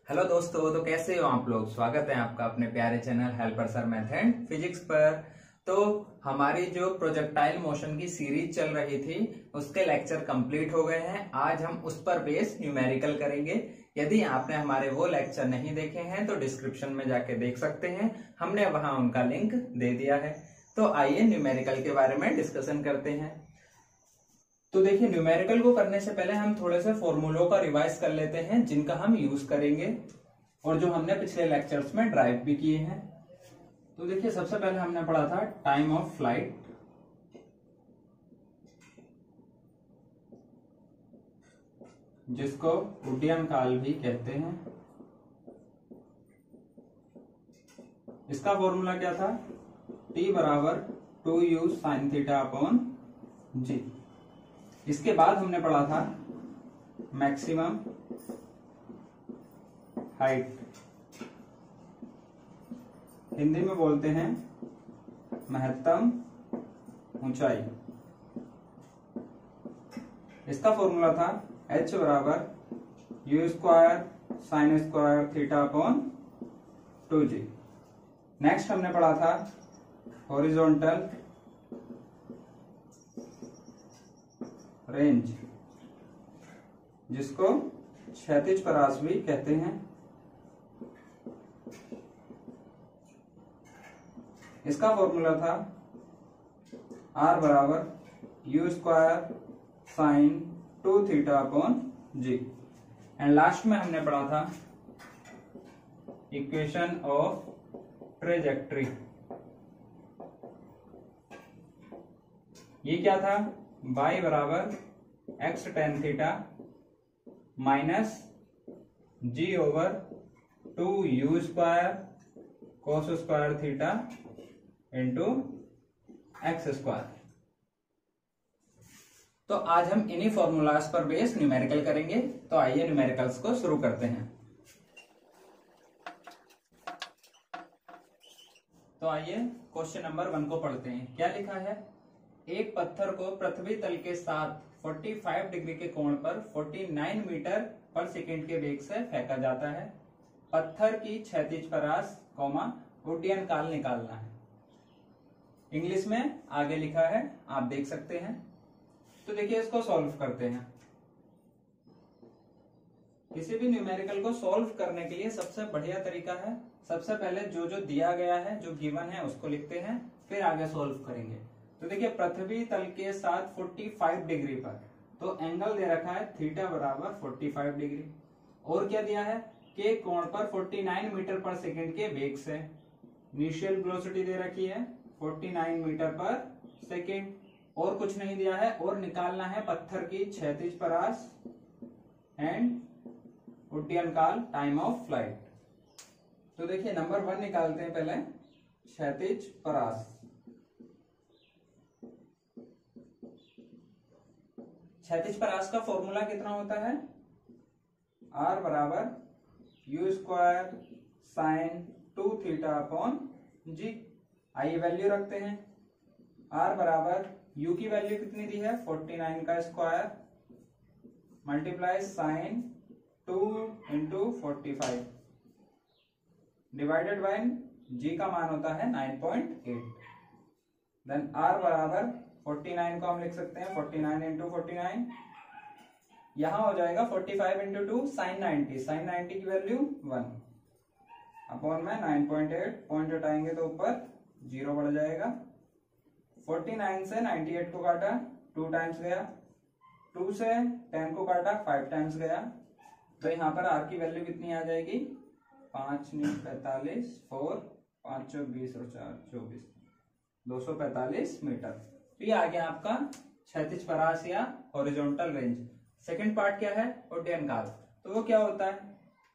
Hello दोस्तों, तो कैसे हो आप लोग। स्वागत है आपका अपने प्यारे channel helper sir math and physics पर। तो हमारी जो प्रोजेक्टाइल मोशन की सीरीज चल रही थी उसके लेक्चर कंप्लीट हो गए हैं। आज हम उस पर बेस न्यूमेरिकल करेंगे। यदि आपने हमारे वो लेक्चर नहीं देखे हैं तो डिस्क्रिप्शन में जाके देख सकते हैं, हमने वहां उनका लिंक दे दिया है। तो आइए न्यूमेरिकल के बारे में डिस्कशन करते हैं। तो देखिए, न्यूमेरिकल को करने से पहले हम थोड़े से फॉर्मूलों का रिवाइज कर लेते हैं जिनका हम यूज करेंगे और जो हमने पिछले लेक्चर्स में ड्राइव भी किए हैं। तो देखिए, सबसे पहले हमने पढ़ा था टाइम ऑफ फ्लाइट, जिसको उड्डयन काल भी कहते हैं। इसका फॉर्मूला क्या था? T बराबर 2u sin थीटा अपॉन जी। इसके बाद हमने पढ़ा था मैक्सिमम हाइट, हिंदी में बोलते हैं महत्तम ऊंचाई। इसका फॉर्मूला था H बराबर u square sine square theta upon 2g। Next हमने पढ़ा था हॉरिजॉन्टल रेंज, जिसको क्षैतिज परास भी कहते हैं। इसका फॉर्मूला था R बराबर u square sine 2 theta upon G. And last में हमने पढ़ा था इक्वेशन ऑफ ट्रेजेक्ट्री। ये क्या था? y बराबर x tan theta minus g over 2u square cos square theta into x square. तो आज हम इन्हीं फॉर्मूलाज पर बेस न्यूमेरिकल करेंगे। तो आइए न्यूमेरिकल्स को शुरू करते हैं। तो आइए क्वेश्चन नंबर 1 को पढ़ते हैं। क्या लिखा है? एक पत्थर को पृथ्वी तल के साथ 45 डिग्री के कोण पर 49 मीटर पर सेकंड के वेग से फेंका जाता है। पत्थर की क्षैतिज परास उड्डयन काल निकालना है। इंग्लिश में आगे लिखा है, आप देख सकते हैं। तो देखिए, इसको सॉल्व करते हैं। किसी भी न्यूमेरिकल को सॉल्व करने के लिए सबसे बढ़िया तरीका है, सबसे पहले जो जो दिया गया है, जो गिवन है, उसको लिखते हैं, फिर आगे सॉल्व करेंगे। तो देखिए, पृथ्वी तल के साथ 45 डिग्री पर, तो एंगल दे रखा है थीटा बराबर 45 डिग्री। और क्या दिया है? के कोण पर 49 मीटर पर सेकंड के वेग से। इनिशियल वेलोसिटी दे रखी है 49 मीटर पर सेकंड। और कुछ नहीं दिया है। और निकालना है पत्थर की क्षैतिज परास एंड उड्डयन काल, टाइम ऑफ फ्लाइट। तो देखिए, नंबर 1 निकालते हैं पहले, क्षैतिज परास। क्षैतिज परास का फॉर्मूला कितना होता है? R बराबर u square sine 2 theta upon G. आइए वैल्यू रखते हैं। R बराबर u की वैल्यू कितनी दी है? 49 का square multiply sine 2 into 45 divided by g का मान होता है 9.8। देन R बराबर 49 को हम लिख सकते हैं 49 इंटू 49, यहां हो जाएगा 45 इंटू 2 साइन 90। साइन 90 की वैल्यू 1 अपॉन में 9.8, पॉइंट हटाएंगे तो ऊपर 0 बढ़ जाएगा। 49 से 98 को काटा, 2 टाइम्स गया। 2 से 10 को काटा, 5 टाइम्स गया। तो यहाँ पर R की वैल्यू कितनी आ जाएगी? 5 9 45, 4 5 20 और 4 24, 245 मीटर। तो ये आ गया आपका क्षैतिज परास या हॉरिजॉन्टल रेंज। सेकंड पार्ट क्या है? उड्डयन काल। तो वो क्या होता है?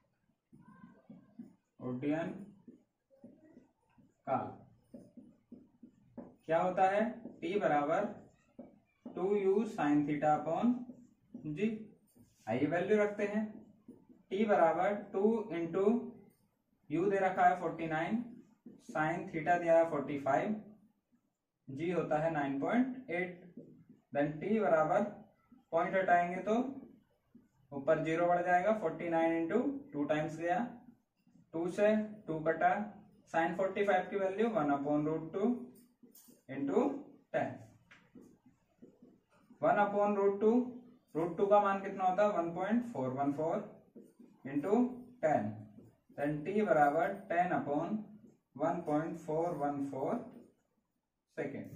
उड्डयन काल क्या होता है? T बराबर 2u sine theta upon G. आइए वैल्यू रखते हैं। T बराबर 2 इंटू u दे रखा है 49, साइन थीटा दिया है 45, जी होता है 9.8। देन T बराबर, पॉइंट हटाएंगे तो ऊपर 0 बढ़ जाएगा, 49 इंटू 2 टाइम्स गया, 2 से 2 कटा, साइन 45 की वैल्यू 1/√2 इंटू 10, 1/√2, √2 का मान कितना होता है 1.414 इंटू 10, देन t बराबर 10/1.414 सेकेंड।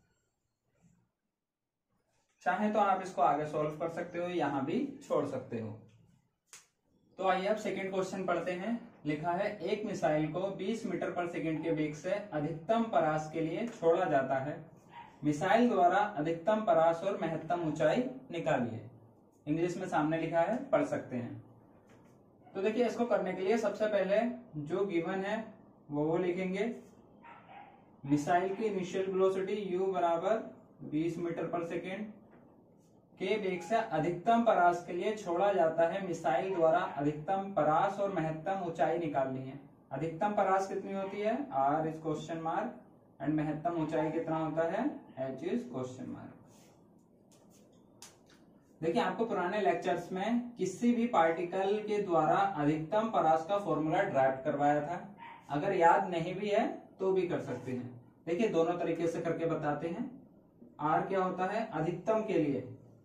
चाहे तो आप इसको आगे सॉल्व कर सकते हो, यहां भी छोड़ सकते हो। तो आइए अब सेकंड क्वेश्चन पढ़ते हैं। लिखा है एक मिसाइल को 20 मीटर पर सेकंड के वेग से अधिकतम परास के लिए छोड़ा जाता है, मिसाइल द्वारा अधिकतम परास और महत्तम ऊंचाई निकालिए। इंग्लिश में सामने लिखा है, पढ़ सकते हैं। तो देखिए इसको करने के लिए सबसे पहले जो गिवन है वो लिखेंगे। मिसाइल की इनिशियल वेलोसिटी u बराबर 20 मीटर पर सेकेंड के वेग से अधिकतम परास के लिए छोड़ा जाता है, मिसाइल द्वारा अधिकतम परास और महत्तम ऊंचाई निकालनी है। अधिकतम परास कितनी होती है, r is question mark, and महत्तम ऊंचाई कितना होता है, h इज क्वेश्चन मार्क। देखिए आपको पुराने लेक्चर्स में किसी भी पार्टिकल के द्वारा अधिकतम परास का फॉर्मूला ड्राइव करवाया था, अगर याद नहीं भी है तो भी कर सकते हैं। देखिए दोनों तरीके से करके बताते हैं। r क्या होता है, अधिकतम के लिए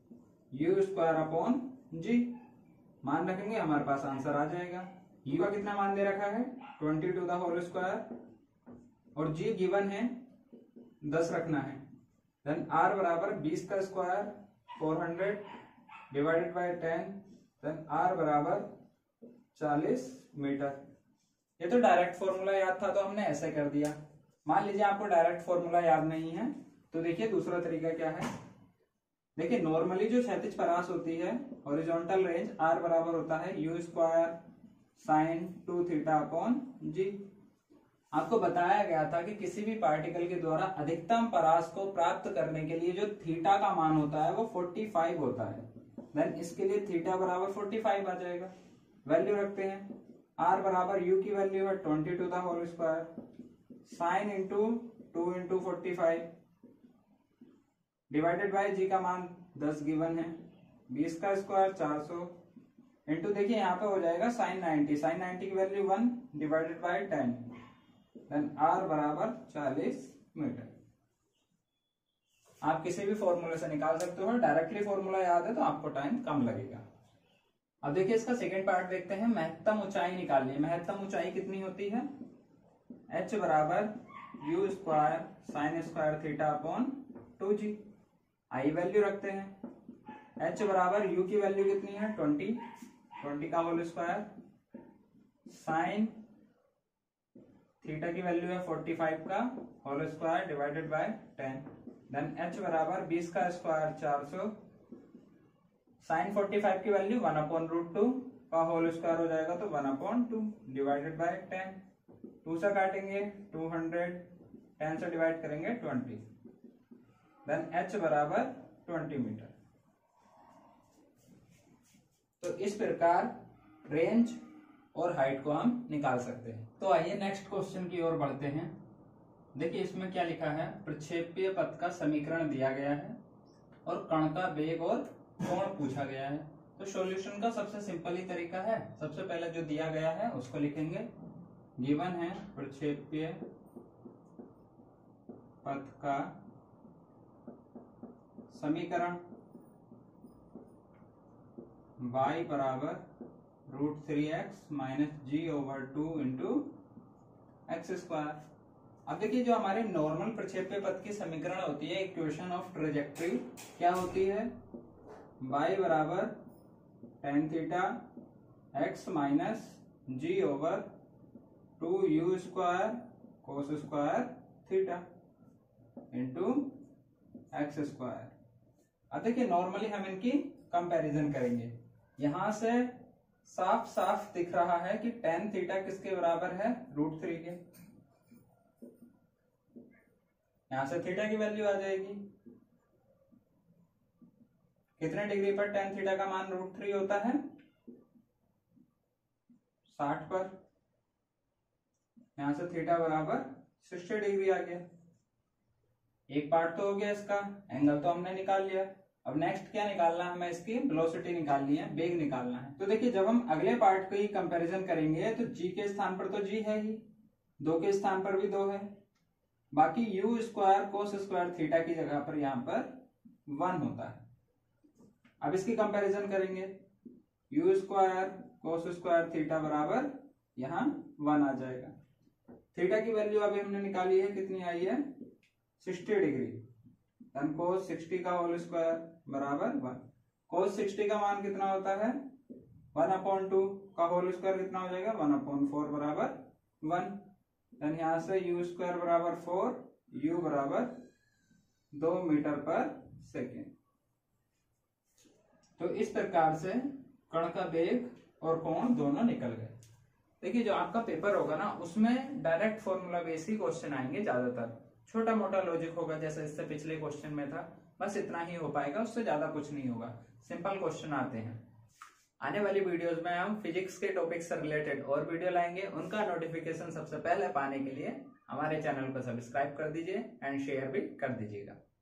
u²/g मान रखेंगे, हमारे पास आंसर आ जाएगा। u का कितना मान दे रखा है 20⁻², और g गिवन है 10 रखना है। देन r बराबर 20 का square 400 divided by 10, then r बराबर 40 मीटर। ये तो डायरेक्ट फॉर्मूला याद था तो हमने ऐसे कर दिया। मान लीजिए आपको डायरेक्ट फॉर्मूला याद नहीं है, तो देखिए दूसरा तरीका क्या है। देखिए नॉर्मली जो क्षैतिज परास होती है, हॉरिजॉन्टल रेंज r बराबर होता है u² sin 2θ/g। आपको बताया गया था कि किसी भी पार्टिकल के द्वारा अधिकतम परास को प्राप्त करने के लिए जो थीटा का मान होता है वो 45 होता है। देन इसके लिए थीटा बराबर 45 आ जाएगा। वैल्यू रखते हैं, r बराबर u की वैल्यू है 20⁻² sine into 2 into 45 divided by g का मान 10 गिवन है, 20 का स्क्वायर 400 इंटू, देखिए यहाँ पे हो जाएगा साइन 90, साइन 90 की value 1 divided by 10, then r बराबर 40 मीटर। आप किसी भी फॉर्मूले से निकाल सकते हो, डायरेक्टली फॉर्मूला याद है तो आपको टाइम कम लगेगा। अब देखिए इसका सेकेंड पार्ट देखते हैं। महत्तम ऊंचाई निकालनी है। महत्तम ऊंचाई कितनी होती है, h बराबर u² sin square θ/2g। I value रखते हैं, h बराबर u की वैल्यू कितनी है 20 का होल स्क्वायर, साइन थीटा की वैल्यू है 45 का whole square divided by 10, then h बराबर 20 का स्क्वायर 400, साइन 45 की वैल्यू 1/√2 का होल स्क्वायर हो जाएगा तो 1/2 डिवाइडेड बाय 10, 2 से काटेंगे 200, 10 से डिवाइड करेंगे 20, देन h बराबर 20 मीटर। तो इस प्रकार रेंज और हाइट को हम निकाल सकते हैं। तो आइए नेक्स्ट क्वेश्चन की ओर बढ़ते हैं। देखिए इसमें क्या लिखा है, प्रक्षेपीय पथ का समीकरण दिया गया है और कण का वेग और कोण पूछा गया है। तो सॉल्यूशन का सबसे सिंपल ही तरीका है, सबसे पहले जो दिया गया है उसको लिखेंगे। गिवन है प्रक्षेपीय पथ का समीकरण y बराबर √3x - g/2 इंटू x²। अब देखिए जो हमारे नॉर्मल प्रक्षेपीय पथ की समीकरण होती है, इक्वेशन ऑफ ट्रेजेक्टरी, क्या होती है, y बराबर tan theta x - g/2u² cos² theta into x²। अब देखिए नॉर्मली हम इनकी कंपैरिजन करेंगे। यहां से साफ साफ दिख रहा है कि tan थीटा किसके बराबर है, √3 के। यहां से थीटा की वैल्यू आ जाएगी, कितने डिग्री पर tan थीटा का मान √3 होता है, 60 पर। यहां से थीटा बराबर 60 डिग्री आ गया। एक पार्ट तो हो गया इसका, एंगल तो हमने निकाल लिया। अब नेक्स्ट क्या निकालना है हमें, इसकी वेलोसिटी निकालनी है, वेग निकालना है। तो देखिए जब हम अगले पार्ट की कंपैरिजन करेंगे तो g के स्थान पर तो g है ही, 2 के स्थान पर भी 2 है, बाकी u square cos square theta की जगह पर यहाँ पर 1 होता है। अब इसकी कंपैरिजन करेंगे, u square cos square theta बराबर यहाँ 1 आ जाएगा। थीटा की वैल्यू अभी हमने निकाली है, कितनी आई है 60 डिग्री, धन कोस 60 का होल स्क्वायर बराबर 1। कोस 60 का मान कितना होता है 1/2 का होल स्क्वायर कितना हो जाएगा 1/4 बराबर 1। धन यहाँ से u स्क्वायर बराबर 4, u बराबर 2 मीटर पर सेकेंड। तो इस प्रकार से कण का वेग और कोण दोनों निकल गए। देखिए जो आपका पेपर होगा ना उसमें डायरेक्ट फॉर्मूला बेस ही क्वेश्चन आएंगे ज्यादातर, छोटा मोटा लॉजिक होगा जैसे इससे पिछले क्वेश्चन में था, बस इतना ही हो पाएगा, उससे ज्यादा कुछ नहीं होगा, सिंपल क्वेश्चन आते हैं। आने वाली वीडियोस में हम फिजिक्स के टॉपिक से रिलेटेड और वीडियो लाएंगे, उनका नोटिफिकेशन सबसे पहले पाने के लिए हमारे चैनल को सब्सक्राइब कर दीजिए एंड शेयर भी कर दीजिएगा।